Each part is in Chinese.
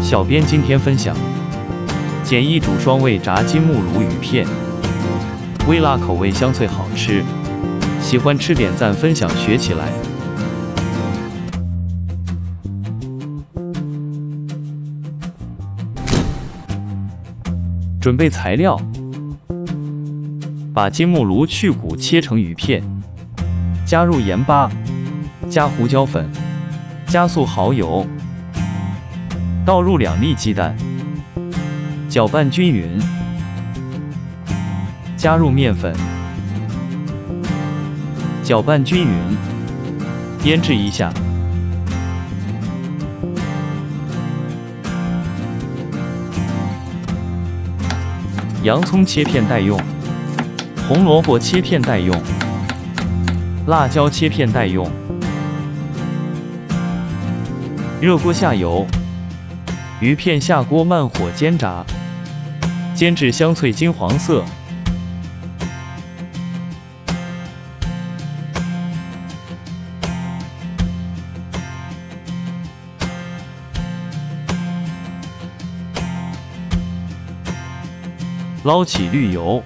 小编今天分享简易煮双味炸金目鲈鱼片，微辣口味香脆好吃，喜欢吃点赞分享学起来。准备材料：把金目鲈去骨切成鱼片，加入盐巴，加胡椒粉，加速蚝油，倒入2粒鸡蛋，搅拌均匀，加入面粉，搅拌均匀，腌制一下。洋葱切片待用，红萝卜切片待用，辣椒切片待用。热锅下油，鱼片下锅慢火煎炸，煎至香脆金黄色。捞起滤油，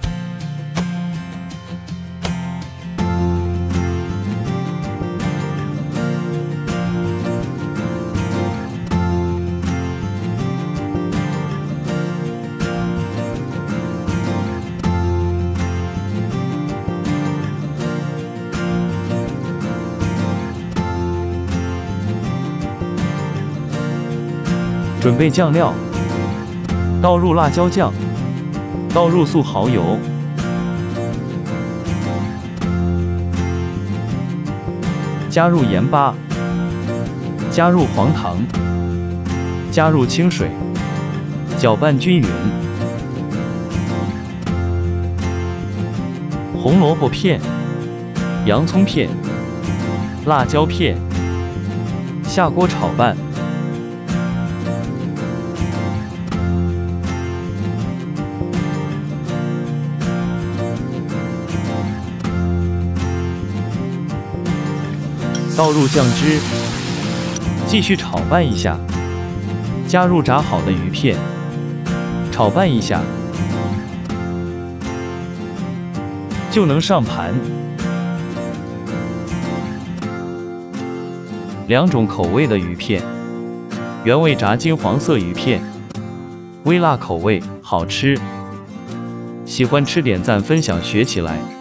准备酱料，倒入辣椒酱，倒入素蚝油，加入盐巴，加入黄糖，加入清水，搅拌均匀。红萝卜片、洋葱片、辣椒片，下锅炒拌。倒入酱汁，继续炒拌一下，加入炸好的鱼片，炒拌一下，就能上盘。2种口味的鱼片，原味炸金黄色鱼片，微辣口味，好吃。喜欢吃点赞分享学起来。